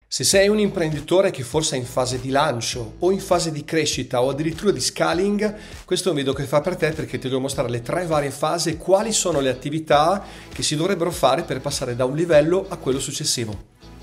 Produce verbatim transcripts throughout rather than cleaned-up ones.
Se sei un imprenditore che forse è in fase di lancio o in fase di crescita o addirittura di scaling, questo è un video che fa per te perché ti devo mostrare le tre varie fasi e quali sono le attività che si dovrebbero fare per passare da un livello a quello successivo.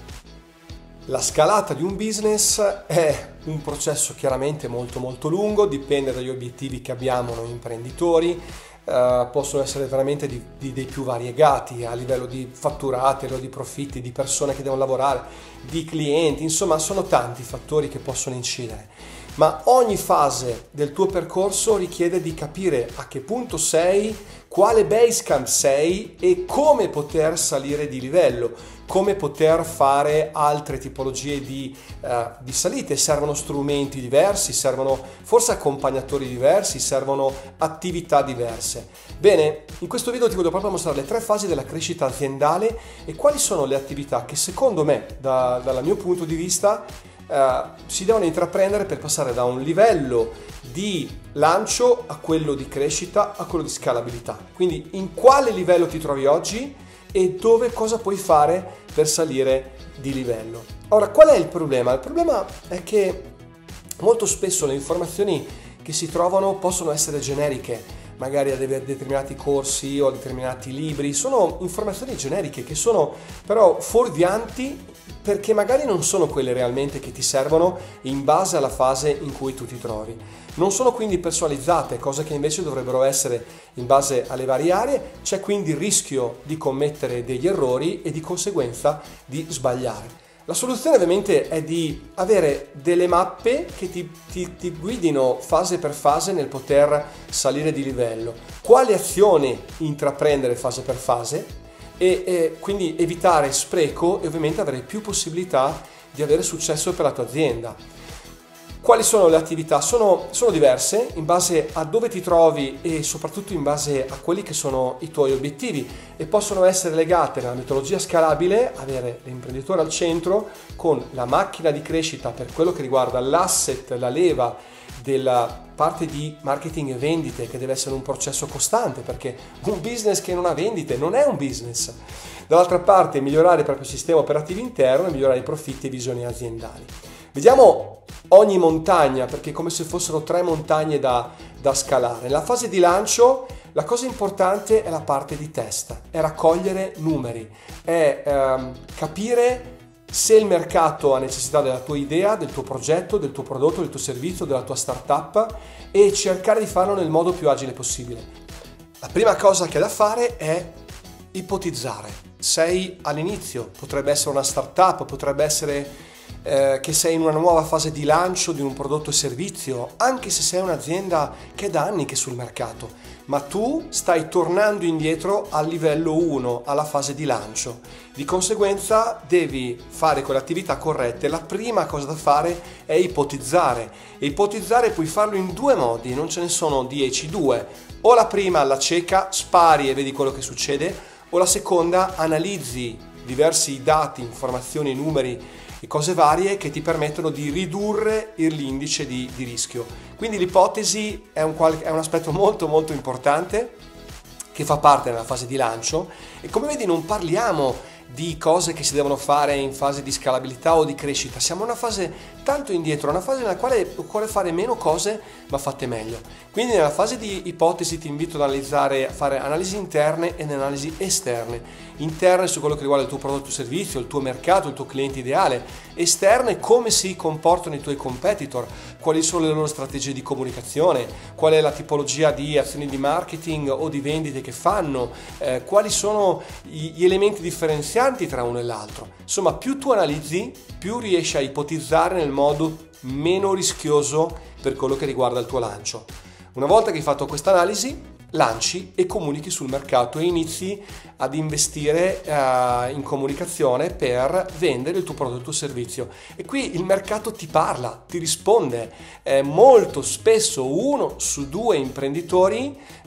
La scalata di un business è un processo chiaramente molto molto lungo, dipende dagli obiettivi che abbiamo noi imprenditori. Uh, possono essere veramente di, di, dei più variegati a livello di fatturati, a livello di profitti, di persone che devono lavorare, di clienti, insomma sono tanti i fattori che possono incidere, ma ogni fase del tuo percorso richiede di capire a che punto sei, quale basecamp sei e come poter salire di livello, come poter fare altre tipologie di, uh, di salite. Servono strumenti diversi, servono forse accompagnatori diversi, servono attività diverse. Bene, in questo video ti voglio proprio mostrare le tre fasi della crescita aziendale e quali sono le attività che secondo me, da, dal mio punto di vista, uh, si devono intraprendere per passare da un livello di lancio a quello di crescita, a quello di scalabilità. Quindi in quale livello ti trovi oggi e dove cosa puoi fare per salire di livello. Ora, qual è il problema? Il problema è che molto spesso le informazioni che si trovano possono essere generiche, magari a determinati corsi o a determinati libri, sono informazioni generiche che sono però fuorvianti perché magari non sono quelle realmente che ti servono in base alla fase in cui tu ti trovi. Non sono quindi personalizzate, cose che invece dovrebbero essere in base alle varie aree, c'è quindi il rischio di commettere degli errori e di conseguenza di sbagliare. La soluzione ovviamente è di avere delle mappe che ti, ti, ti guidino fase per fase nel poter salire di livello, quali azioni intraprendere fase per fase e, e quindi evitare spreco e ovviamente avere più possibilità di avere successo per la tua azienda. Quali sono le attività? Sono, sono diverse in base a dove ti trovi e soprattutto in base a quelli che sono i tuoi obiettivi e possono essere legate nella metodologia scalabile, avere l'imprenditore al centro con la macchina di crescita per quello che riguarda l'asset, la leva della parte di marketing e vendite, che deve essere un processo costante perché un business che non ha vendite non è un business. Dall'altra parte migliorare il proprio sistema operativo interno e migliorare i profitti e visioni aziendali. Vediamo ogni montagna perché è come se fossero tre montagne da, da scalare. Nella fase di lancio la cosa importante è la parte di testa, è raccogliere numeri, è ehm, capire se il mercato ha necessità della tua idea, del tuo progetto, del tuo prodotto, del tuo servizio, della tua startup e cercare di farlo nel modo più agile possibile. La prima cosa che è da fare è ipotizzare. Sei all'inizio, potrebbe essere una startup, potrebbe essere Eh, che sei in una nuova fase di lancio di un prodotto e servizio, anche se sei un'azienda che è da anni che è sul mercato, ma tu stai tornando indietro al livello uno, alla fase di lancio. Di conseguenza devi fare quelle attività corrette. La prima cosa da fare è ipotizzare. E ipotizzare puoi farlo in due modi, non ce ne sono dieci, due. O la prima alla cieca, spari e vedi quello che succede, o la seconda analizzi diversi dati, informazioni, numeri e cose varie che ti permettono di ridurre l'indice di, di rischio. Quindi l'ipotesi è un, è un aspetto molto molto importante che fa parte della fase di lancio e come vedi non parliamo di cose che si devono fare in fase di scalabilità o di crescita, siamo in una fase tanto indietro, una fase nella quale occorre fare meno cose ma fatte meglio. Quindi nella fase di ipotesi ti invito ad analizzare, a fare analisi interne e analisi esterne. Interne su quello che riguarda il tuo prodotto o servizio, il tuo mercato, il tuo cliente ideale, esterne come si comportano i tuoi competitor, quali sono le loro strategie di comunicazione, qual è la tipologia di azioni di marketing o di vendite che fanno, eh, quali sono gli elementi differenzianti tra uno e l'altro. Insomma, più tu analizzi, più riesci a ipotizzare nel modo meno rischioso per quello che riguarda il tuo lancio. Una volta che hai fatto questa analisi, lanci e comunichi sul mercato e inizi ad investire uh, in comunicazione per vendere il tuo prodotto o servizio e qui il mercato ti parla, ti risponde. Eh, molto spesso uno su due imprenditori uh,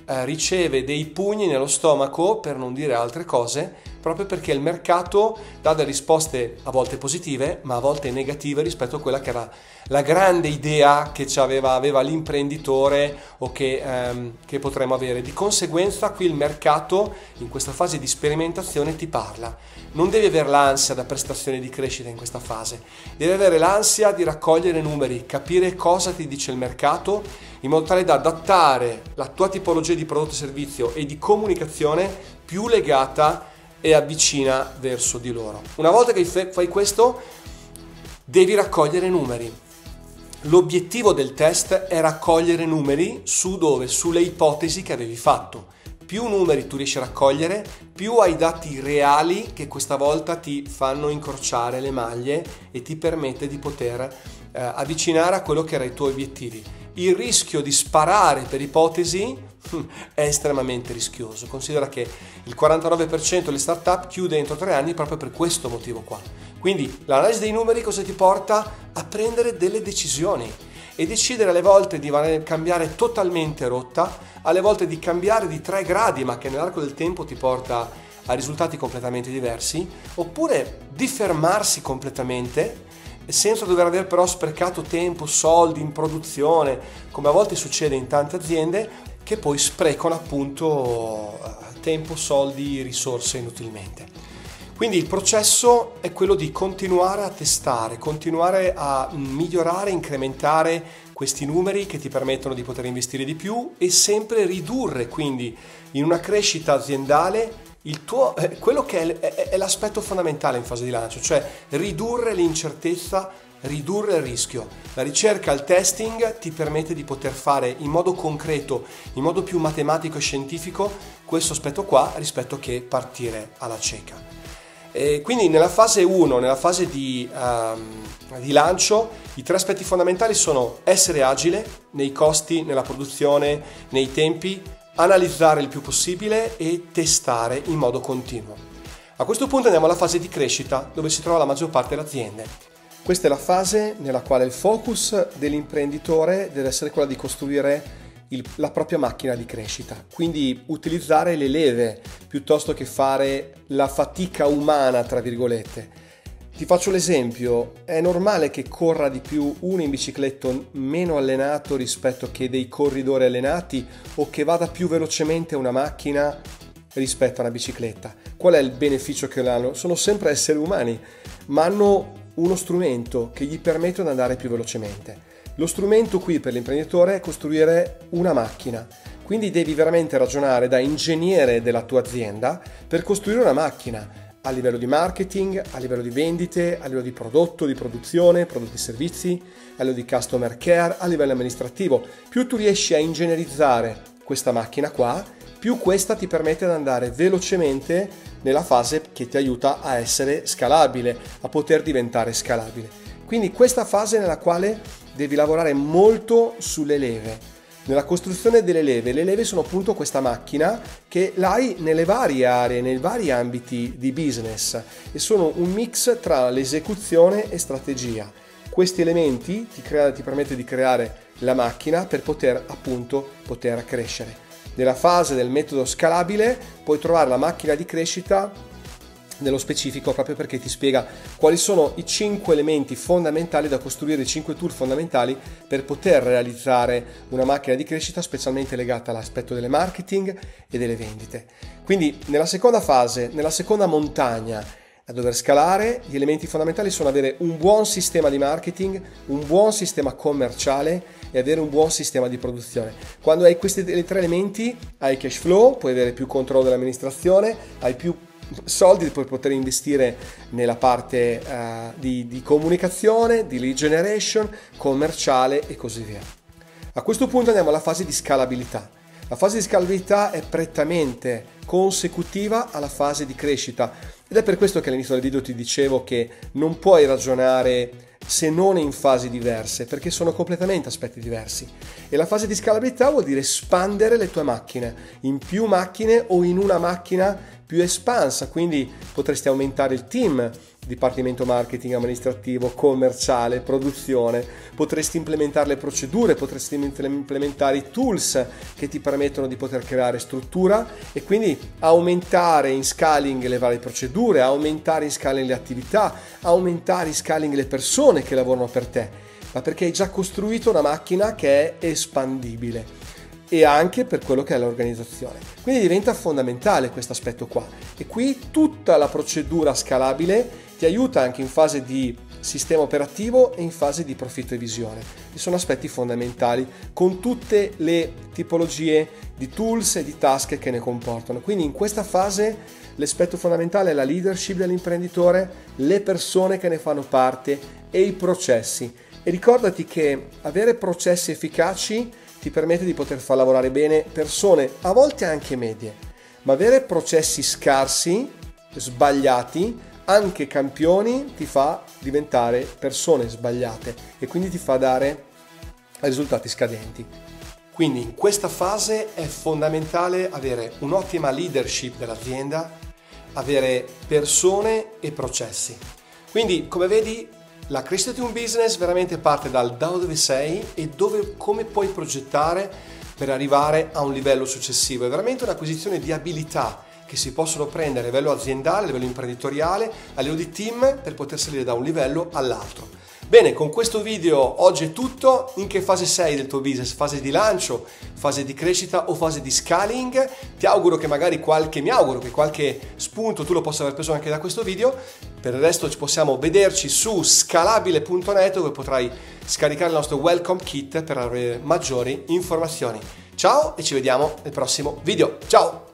eh, riceve dei pugni nello stomaco, per non dire altre cose, proprio perché il mercato dà delle risposte a volte positive, ma a volte negative rispetto a quella che era la grande idea che aveva, aveva l'imprenditore o che, ehm, che potremmo avere. Di conseguenza qui il mercato in questa fase di sperimentazione ti parla. Non devi avere l'ansia da prestazione di crescita in questa fase, devi avere l'ansia di raccogliere numeri, capire cosa ti dice il mercato in modo tale da adattare la tua tipologia di prodotto e servizio e di comunicazione più legata e avvicina verso di loro. Una volta che fai questo, devi raccogliere numeri. L'obiettivo del test è raccogliere numeri su dove? Sulle ipotesi che avevi fatto. Più numeri tu riesci a raccogliere, più hai dati reali che questa volta ti fanno incrociare le maglie e ti permette di poter eh, avvicinare a quello che erano i tuoi obiettivi. Il rischio di sparare per ipotesi è estremamente rischioso. Considera che il quarantanove per cento delle startup chiude entro tre anni proprio per questo motivo qua. Quindi l'analisi dei numeri cosa ti porta? A prendere delle decisioni e decidere alle volte di cambiare totalmente rotta, alle volte di cambiare di tre gradi, ma che nell'arco del tempo ti porta a risultati completamente diversi, oppure di fermarsi completamente senza dover aver però sprecato tempo, soldi in produzione, come a volte succede in tante aziende, che poi sprecano appunto tempo, soldi, risorse inutilmente. Quindi il processo è quello di continuare a testare, continuare a migliorare, incrementare questi numeri che ti permettono di poter investire di più e sempre ridurre quindi in una crescita aziendale il tuo, eh, quello che è, è, è l'aspetto fondamentale in fase di lancio, cioè ridurre l'incertezza, ridurre il rischio. La ricerca, il testing ti permette di poter fare in modo concreto, in modo più matematico e scientifico questo aspetto qua rispetto che partire alla cieca. E quindi nella fase uno, nella fase di, um, di lancio, i tre aspetti fondamentali sono essere agile nei costi, nella produzione, nei tempi, analizzare il più possibile e testare in modo continuo. A questo punto andiamo alla fase di crescita, dove si trova la maggior parte delle aziende. Questa è la fase nella quale il focus dell'imprenditore deve essere quella di costruire il, la propria macchina di crescita, quindi utilizzare le leve piuttosto che fare la fatica umana, tra virgolette. Ti faccio l'esempio, è normale che corra di più uno in bicicletta meno allenato rispetto che dei corridori allenati o che vada più velocemente una macchina rispetto a una bicicletta. Qual è il beneficio che hanno? Sono sempre esseri umani, ma hanno uno strumento che gli permette di andare più velocemente. Lo strumento qui per l'imprenditore è costruire una macchina, quindi devi veramente ragionare da ingegnere della tua azienda per costruire una macchina a livello di marketing, a livello di vendite, a livello di prodotto, di produzione, prodotti e servizi, a livello di customer care, a livello amministrativo. Più tu riesci a ingegnerizzare questa macchina qua, più questa ti permette di andare velocemente nella fase che ti aiuta a essere scalabile, a poter diventare scalabile. Quindi questa fase nella quale devi lavorare molto sulle leve. Nella costruzione delle leve, le leve sono appunto questa macchina che l'hai nelle varie aree, nei vari ambiti di business e sono un mix tra l'esecuzione e strategia. Questi elementi ti, crea, ti permettono di creare la macchina per poter appunto poter crescere. Nella fase del metodo scalabile puoi trovare la macchina di crescita nello specifico proprio perché ti spiega quali sono i cinque elementi fondamentali da costruire, i cinque tool fondamentali per poter realizzare una macchina di crescita specialmente legata all'aspetto delle marketing e delle vendite. Quindi nella seconda fase, nella seconda montagna a dover scalare, gli elementi fondamentali sono avere un buon sistema di marketing, un buon sistema commerciale e avere un buon sistema di produzione. Quando hai questi tre elementi hai cash flow, puoi avere più controllo dell'amministrazione, hai più soldi per poter investire nella parte uh, di, di comunicazione, di lead generation, commerciale e così via. A questo punto andiamo alla fase di scalabilità. La fase di scalabilità è prettamente consecutiva alla fase di crescita ed è per questo che all'inizio del video ti dicevo che non puoi ragionare se non in fasi diverse, perché sono completamente aspetti diversi. E la fase di scalabilità vuol dire espandere le tue macchine in più macchine o in una macchina più espansa, quindi potresti aumentare il team, dipartimento marketing, amministrativo, commerciale, produzione, potresti implementare le procedure, potresti implementare i tools che ti permettono di poter creare struttura e quindi aumentare in scaling le varie procedure, aumentare in scaling le attività, aumentare in scaling le persone che lavorano per te, ma perché hai già costruito una macchina che è espandibile. E anche per quello che è l'organizzazione. Quindi diventa fondamentale questo aspetto qua. E qui tutta la procedura scalabile ti aiuta anche in fase di sistema operativo e in fase di profitto e visione. E sono aspetti fondamentali con tutte le tipologie di tools e di task che ne comportano. Quindi in questa fase l'aspetto fondamentale è la leadership dell'imprenditore, le persone che ne fanno parte e i processi. E ricordati che avere processi efficaci ti permette di poter far lavorare bene persone, a volte anche medie, ma avere processi scarsi, sbagliati, anche campioni, ti fa diventare persone sbagliate e quindi ti fa dare risultati scadenti. Quindi in questa fase è fondamentale avere un'ottima leadership dell'azienda, avere persone e processi. Quindi, come vedi, la crescita di un business veramente parte dal da dove sei e dove, come puoi progettare per arrivare a un livello successivo. È veramente un'acquisizione di abilità che si possono prendere a livello aziendale, a livello imprenditoriale, a livello di team per poter salire da un livello all'altro. Bene, con questo video oggi è tutto. In che fase sei del tuo business? Fase di lancio, fase di crescita o fase di scaling? Ti auguro che magari qualche, mi auguro che qualche spunto tu lo possa aver preso anche da questo video. Per il resto ci possiamo vederci su scalabile punto net dove potrai scaricare il nostro welcome kit per avere maggiori informazioni. Ciao e ci vediamo nel prossimo video. Ciao!